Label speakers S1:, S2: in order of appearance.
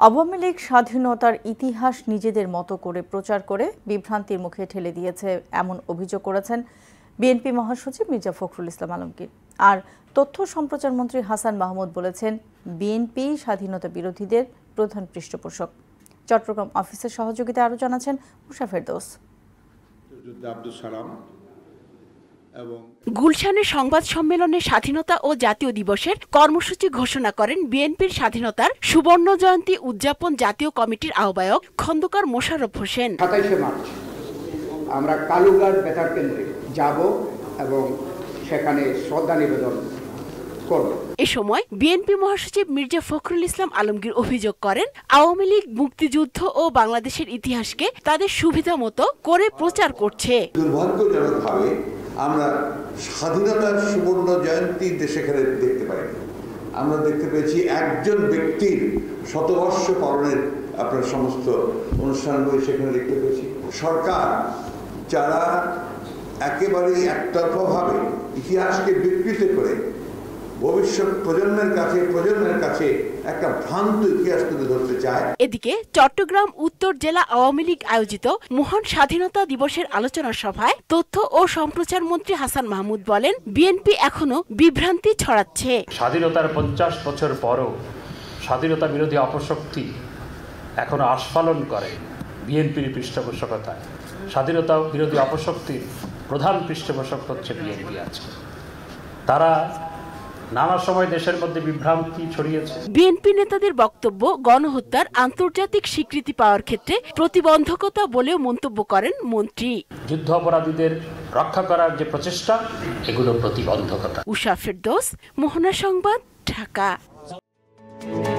S1: আওয়ামী লীগ স্বাধীনতার ইতিহাস নিজেদের মতো করে প্রচার করে বিভ্রান্তির মুখে ঠেলে দিয়েছে এমন অভিযোগ করেছেন বিএনপি মহাসচিব মির্জা ফখরুল ইসলাম আলমগীর। আর তথ্য সম্প্রচার মন্ত্রী হাসান মাহমুদ বলেছেন, বিএনপি স্বাধীনতা বিরোধীদের প্রধান পৃষ্ঠপোষক। চট্টগ্রাম অফিসের সহযোগিতায় আরও জানাচ্ছেন মুশা ফেরদৌস।
S2: গুলশানে সংবাদ সম্মেলনে স্বাধীনতা ও জাতীয় দিবসের কর্মসূচি ঘোষণা করেন বিএনপির স্বাধীনতার সুবর্ণ জয়ন্তী উদযাপন জাতীয় কমিটির আহ্বায়ক খন্দকার মোশাররফ হোসেন।
S3: 27শে মার্চ আমরা কালুঘাট বেতার কেন্দ্রে যাব এবং সেখানে শ্রদ্ধা নিবেদন করব।
S2: এ সময় বিএনপি মহাসচিব মির্জা ফখরুল ইসলাম আলমগীর অভিযোগ করেন, আওয়ামী লীগ মুক্তিযুদ্ধ ও বাংলাদেশের ইতিহাসকে তাদের সুবিধা মতো করে প্রচার করছে।
S4: দুর্ভাগ্যজনকভাবে আমরা স্বাধীনতার সুবর্ণ জয়ন্তী সেখানে দেখতে পাইনি। আমরা দেখতে পেয়েছি একজন ব্যক্তির শতবর্ষ পালনের আপনার সমস্ত অনুষ্ঠানগুলি সেখানে দেখতে পেয়েছি। সরকার যারা একেবারে একতরফাভাবে ইতিহাসকে বিকৃত করে ভবিষ্যৎ প্রজন্মের কাছে একটা ভ্রান্ত ইতিহাস তুলে ধরতে চায়।
S2: এদিকে চট্টগ্রাম উত্তর জেলা আওয়ামী লীগ আয়োজিত মহান স্বাধীনতা দিবসের আলোচনা সভায় তথ্য ও সম্প্রচার মন্ত্রী হাসান মাহমুদ বলেন, বিএনপি এখনো বিভ্রান্তি ছড়াচ্ছে।
S5: স্বাধীনতার 50 বছর পরও স্বাধীনতা বিরোধী অপশক্তি এখনো আস্ফালন করে বিএনপির পৃষ্ঠপোষকতায়। স্বাধীনতা বিরোধী অপশক্তির প্রধান পৃষ্ঠপোষক হচ্ছে বিএনপি আছে। তারা নানা সময় দেশের মধ্যে বিভ্রান্তি ছড়িয়েছে।
S2: বিএনপি নেতাদের বক্তব্য গণহত্যার আন্তর্জাতিক স্বীকৃতি পাওয়ার ক্ষেত্রে প্রতিবন্ধকতা বলেও মন্তব্য করেন মন্ত্রী।
S5: যুদ্ধ অপরাধীদের রক্ষা করার যে প্রচেষ্টা, এগুলো প্রতিবন্ধকতা।
S2: উষা ফেরদৌস, মোহনা সংবাদ, ঢাকা।